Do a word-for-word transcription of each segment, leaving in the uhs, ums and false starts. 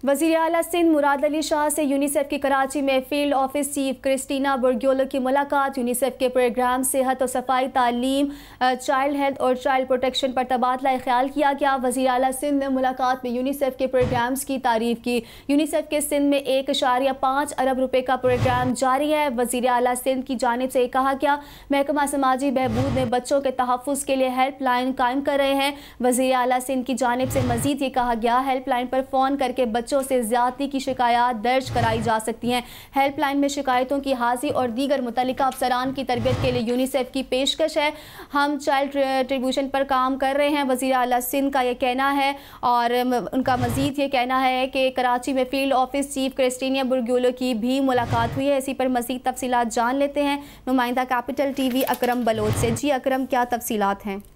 वज़ीर आला सिंध मुराद अली शाह से यूनिसेफ की कराची में field office chief Christina Burgiolo की मुलाकात। यूनिसेफ के प्रोग्राम सेहत और सफाई, तालीम, चाइल्ड हेल्थ और चाइल्ड प्रोटेक्शन पर तबादला ख्याल किया गया। वज़ीर आला सिंध ने मुलाकात में यूनिसेफ के प्रोग्राम्स की तारीफ की। यूनिसेफ के सिंध में एक इशारिया पाँच अरब रुपए का प्रोग्राम जारी है। वज़ीर आला सिंध की जानिब से कहा गया, महकमा समाजी बहबूद में बच्चों के तहफ़्फ़ुज़ के लिए हेल्प लाइन कायम कर रहे हैं। वज़ीर आला सिंध की जानिब से मज़ीद ये कहा गया, हेल्प लाइन पर फ़ोन करके बच्चों से ज़्यादती की शिकायत दर्ज कराई जा सकती हैं। हेल्प लाइन में शिकायतों की हाज़िरी और दीगर मुतल्लिका अफसरान की तरबियत के लिए यूनिसेफ की पेशकश है। हम चाइल्ड ट्रिब्यूशन पर काम कर रहे हैं, वज़ीर आला सिंध का ये कहना है। और उनका मज़ीद ये कहना है कि कराची में field office chief Christina Burgiolo की भी मुलाकात हुई है। इसी पर मज़ीद तफसीलात जान लेते हैं नुमाइंदा कैपिटल टीवी अकरम बलोच से। जी अकरम, क्या तफसीलात हैं?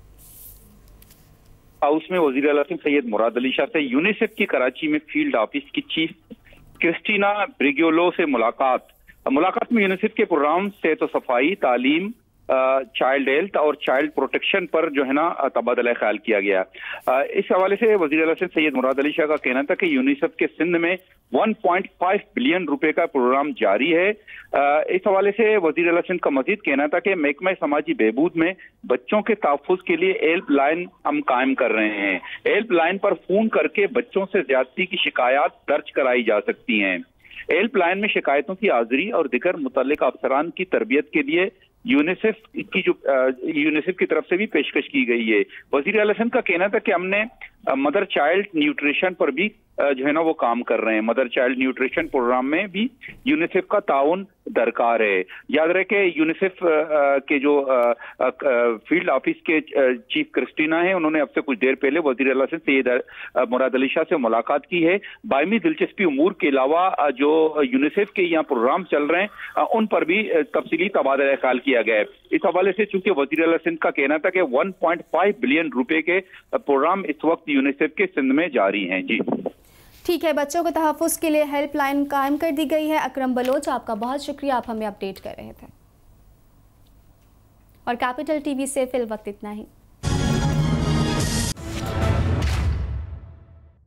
हाउस में वज़ीर आला सिंध सैयद मुराद अली शाह से यूनिसेफ की कराची में फील्ड ऑफिस की चीफ क्रिस्टीना बुर्ग्योलो से मुलाकात। मुलाकात में यूनिसेफ के प्रोग्राम सेहत और सफाई, तालीम, चाइल्ड हेल्थ और चाइल्ड प्रोटेक्शन पर जो है ना तबादला ख्याल किया गया। इस हवाले से वज़ीर आला सिंध सैयद मुराद अली शाह का कहना था कि यूनिसेफ के सिंध में एक पॉइंट पाँच बिलियन रुपए का प्रोग्राम जारी है। इस हवाले से वज़ीर आला सिंध का मजीद कहना था कि महकमा समाजी बहबूद में बच्चों के तहफ़्फ़ुज़ के लिए हेल्प लाइन हम कायम कर रहे हैं। हेल्प लाइन पर फोन करके बच्चों से ज्यादती की शिकायत दर्ज कराई जा सकती हैं। हेल्प लाइन में शिकायतों की हाज़िरी और दिगर मुतल्लिका अफसरान की तरबियत के लिए यूनिसेफ की जो यूनिसेफ की तरफ से भी पेशकश की गई है। वज़ीर आला सिंध का कहना था कि हमने मदर चाइल्ड न्यूट्रिशन पर भी जो है ना वो काम कर रहे हैं। मदर चाइल्ड न्यूट्रिशन प्रोग्राम में भी यूनिसेफ का ताउन दरकार है। याद रहे कि यूनिसेफ के जो फील्ड ऑफिस के चीफ क्रिस्टीना है, उन्होंने अब से कुछ देर पहले वज़ीर आला सिंध सैयद मुराद अली शाह से मुलाकात की है। बायमी दिलचस्पी उमूर के अलावा जो यूनिसेफ के यहाँ प्रोग्राम चल रहे हैं उन पर भी तफसीली तबादला ख्याल किया गया है। इस हवाले से चूंकि वज़ीर आला सिंध का कहना था कि एक पॉइंट पाँच बिलियन रुपए के प्रोग्राम इस वक्त यूनिसेफ के सिंध में जारी हैं। जी ठीक है, बच्चों के तहफ़्फ़ुज़ के लिए हेल्प लाइन कायम कर दी गई है। अकरम बलोच, आपका बहुत शुक्रिया, आप हमें अपडेट कर रहे थे। और कैपिटल टीवी से फिल वक्त इतना ही।